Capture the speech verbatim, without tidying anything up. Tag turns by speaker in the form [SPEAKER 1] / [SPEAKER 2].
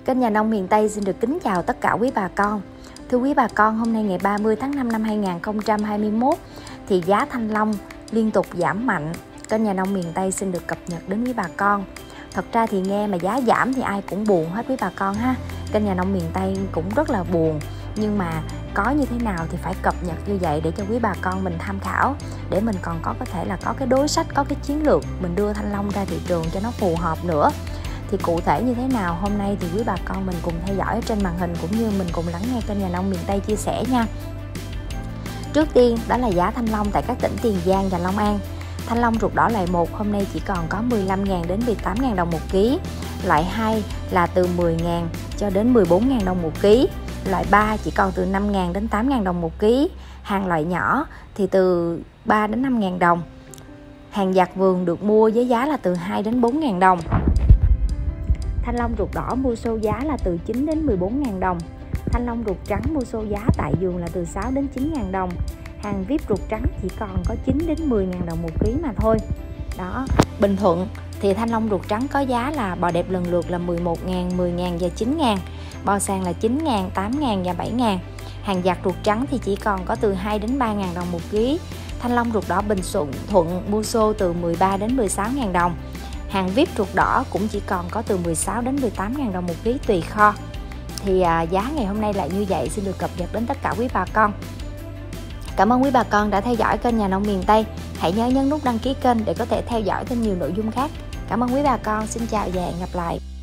[SPEAKER 1] Kênh Nhà Nông Miền Tây xin được kính chào tất cả quý bà con. Thưa quý bà con, hôm nay ngày ba mươi tháng năm năm hai nghìn không trăm hai mươi mốt thì giá thanh long liên tục giảm mạnh. Kênh Nhà Nông Miền Tây xin được cập nhật đến quý bà con. Thật ra thì nghe mà giá giảm thì ai cũng buồn hết quý bà con ha. Kênh Nhà Nông Miền Tây cũng rất là buồn, nhưng mà có như thế nào thì phải cập nhật như vậy để cho quý bà con mình tham khảo, để mình còn có có thể là có cái đối sách, có cái chiến lược mình đưa thanh long ra thị trường cho nó phù hợp nữa. Thì cụ thể như thế nào hôm nay thì quý bà con mình cùng theo dõi trên màn hình, cũng như mình cùng lắng nghe kênh Nhà Nông Miền Tây chia sẻ nha. Trước tiên đó là giá thanh long tại các tỉnh Tiền Giang và Long An. Thanh long ruột đỏ loại một hôm nay chỉ còn có mười lăm nghìn đến mười tám nghìn đồng một ký. Loại hai là từ mười nghìn cho đến mười bốn nghìn đồng một ký. Loại ba chỉ còn từ năm nghìn đến tám nghìn đồng một ký. Hàng loại nhỏ thì từ ba đến năm nghìn đồng. Hàng giặt vườn được mua với giá là từ hai đến bốn nghìn đồng. Thanh long ruột đỏ mua xô giá là từ chín đến mười bốn nghìn đồng. Thanh long ruột trắng mua xô giá tại vườn là từ sáu đến chín nghìn đồng. Hàng vip ruột trắng chỉ còn có chín đến mười nghìn đồng một ký mà thôi. Đó, Bình Thuận thì thanh long ruột trắng có giá là bò đẹp lần lượt là mười một nghìn, mười nghìn và chín nghìn. Bò sàn là chín nghìn, tám nghìn và bảy nghìn. Hàng giặt ruột trắng thì chỉ còn có từ hai đến ba nghìn đồng một ký. Thanh long ruột đỏ Bình Thuận mua xô từ mười ba đến mười sáu nghìn đồng. Hàng vip ruột đỏ cũng chỉ còn có từ mười sáu đến mười tám nghìn đồng một ký tùy kho. Thì à, giá ngày hôm nay lại như vậy, xin được cập nhật đến tất cả quý bà con. Cảm ơn quý bà con đã theo dõi kênh Nhà Nông Miền Tây. Hãy nhớ nhấn nút đăng ký kênh để có thể theo dõi thêm nhiều nội dung khác. Cảm ơn quý bà con, xin chào và hẹn gặp lại.